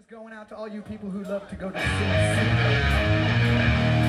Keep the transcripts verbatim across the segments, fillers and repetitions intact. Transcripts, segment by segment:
Going out to all you people who love to go to Sin City.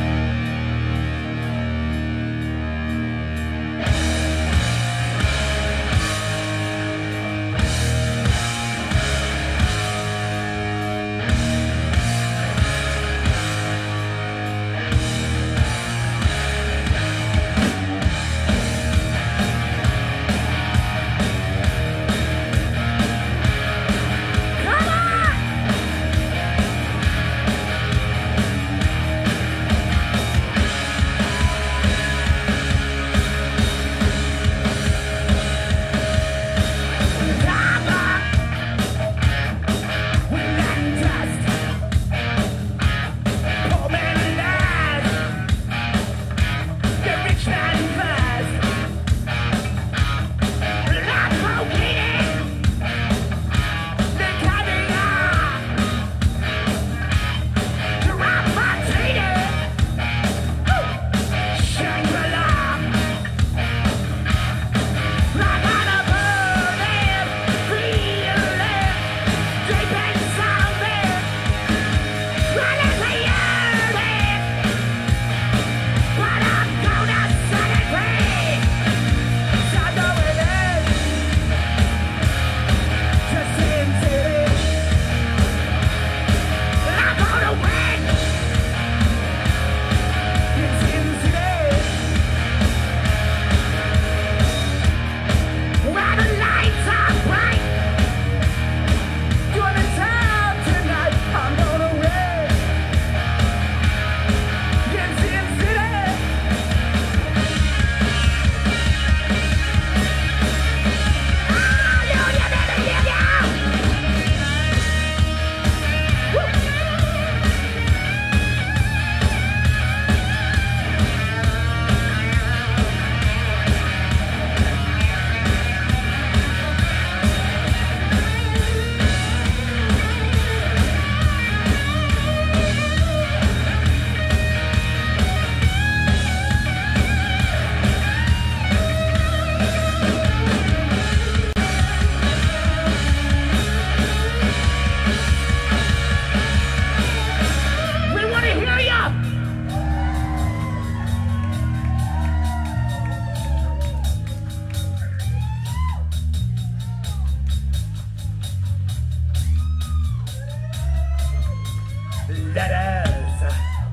Ladders,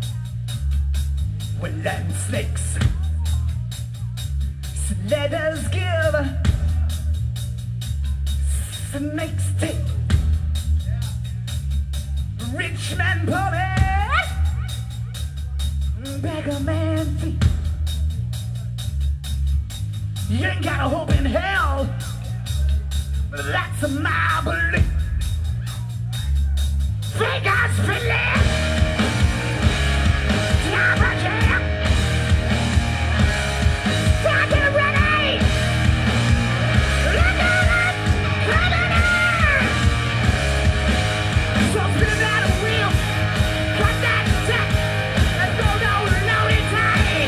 woodland snakes, ladders give, snakes take, rich man poor, beggar man thief. You ain't got a hope in hell, that's my belief. Fingers fiddling, jabber jam, got it ready, look at it, coming in. So spin that wheel, cut that deck, and go down loaded tight.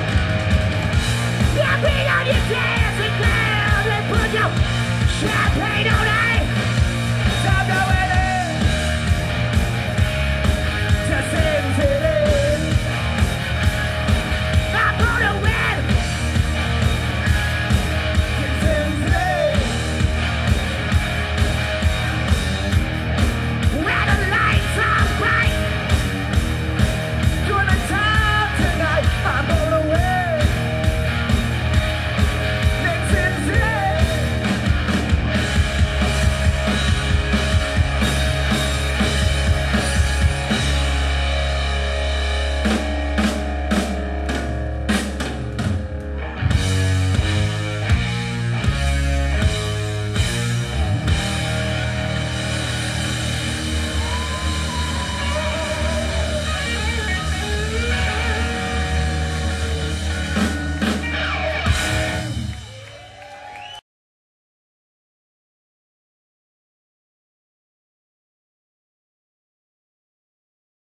Yeah, bring on your dancing clouds and put your champagne.